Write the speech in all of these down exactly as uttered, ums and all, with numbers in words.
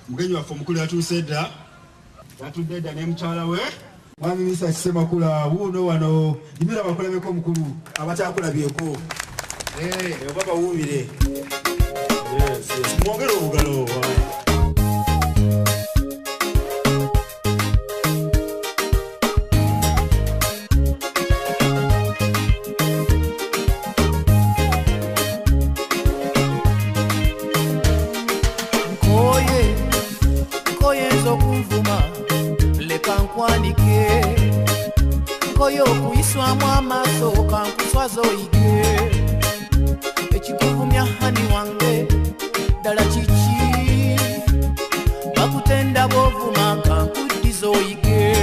mugenyi waffe omukulu yatuuse dda yatudde dda ne mukyala we mwami Minisita Kisemakula wuuno wano imira bakulabeko omukulu abatakulabyeko oba bawuubire mwongere obugalo Koyo kuiswamu amaso kankuswazo ige ekikuvumya hani wange dala chichi bakutenda bovuma kankuddizo ige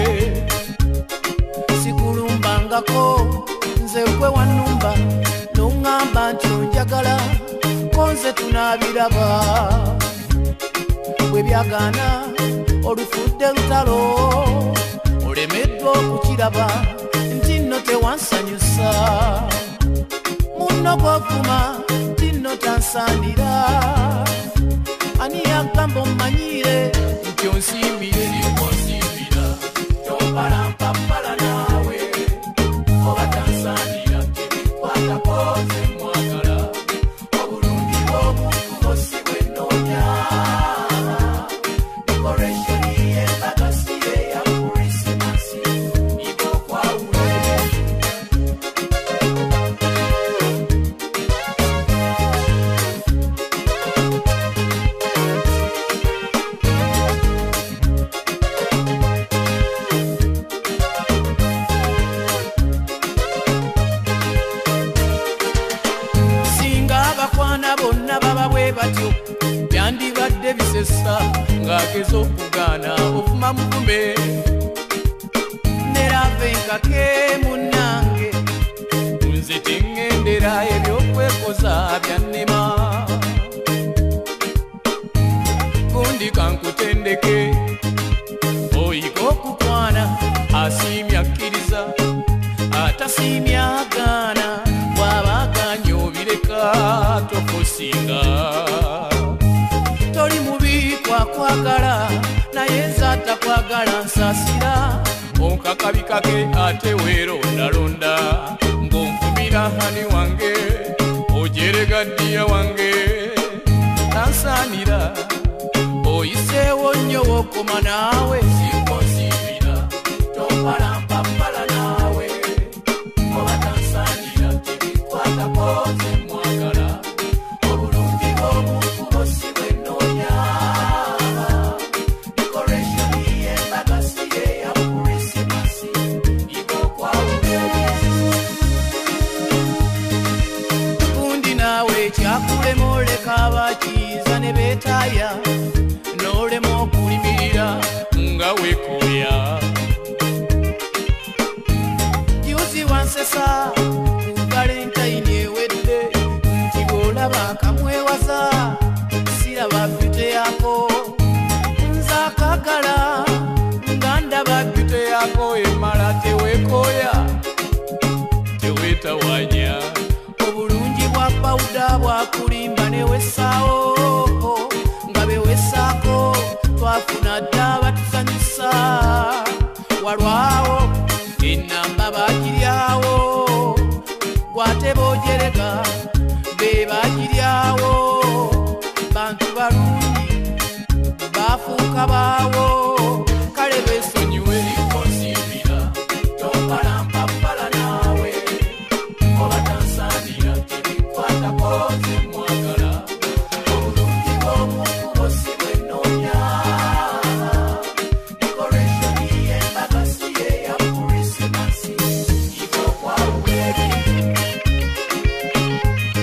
sikulumbangako nze kwe wanumba nongamba nti onjagala konze tunabiraba bwe byagana olufudde lutalo olemeddwa okukiraba nti nno tewansanyusa munno gwovuma nti nno tansaanira ani yagamba ommanyire nti onsiimire onsiimira tompalampapala naawe oba tansaanira tebikwatako nze mwagala obulungi bw'omuntu bosi bwe nnoonya byandibadde bisesa ng'ageza okugaana ovuma muvume nerave nkake munnange nze teŋŋendera ebyokwekoza byannema gundi kankutendeke oyika okukwana asiimya akkiriza atasiimya agaana bw'abaganye obireka tokusinga toli mubi kwakwagala naye nze atakwagala nsasira onkakabikake ate weerondalonda ng'onkumira hani wange ojerega ddiya wange tansaanira oyiseewo nnyo wokoma naawe sinkosiibira tompalampapala naawe oba tansaanira tebikwatako nze mwagala obulungi bw'omuntu bosi bwe nnoonya dekoreshoni y'embagasi ye ya kurisimasi ig'okwawule gundi naawe kyakulema oleka abakiiza ne beetaaya n'olema okulimirira nga weekooya juzi wansesa ku valentine ewedde nti bw'olaba akamwewaza siraba byute yako nze akagala nga ndaba byute yako emala teweekooya teweetawanya obulungi bwa pawuda bwakulimba ne wessaawo nga bewesaako twafuna dda batusanyusa walwawo ennamba bagiryawo gwate boojerega be bagiryawo bantu balungi bafuuka baawo kale beesonyiwe konsiibira tompalampapala naawe oba tansaanira tebikwatako nze mwagala obulungi bw'omuntu bosi bwe nnoonya dekoreshoni y'embagasi ye ya kurisimasi ig'okwawule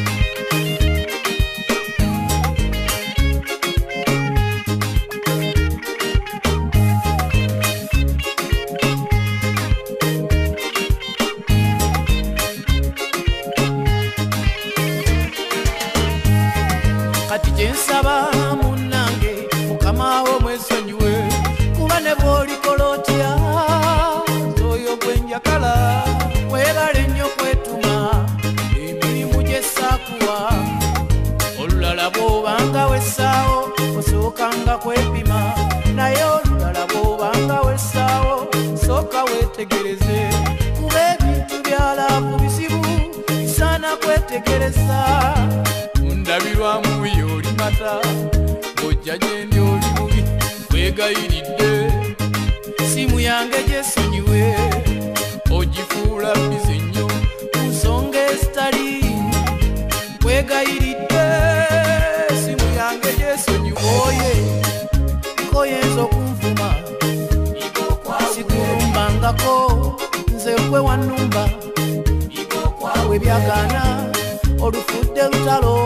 wanga kwepima naye olulala bw'obanga wessaawo sooka weetegereze kuba ebintu byalaavu bizibu bisaana kwetegereza mundabirwamu y'oli mata ng'ojja gye ndi oli mubi weegayiridde simu yange gyesonyiwe ogifuula bizi nnyo ku nsonga ezitali weegayiridde simu yange gyesonyiwe oye koyinza okunvuma sikulumbangako nze gwe wannumba we byagaana olufudde lutalo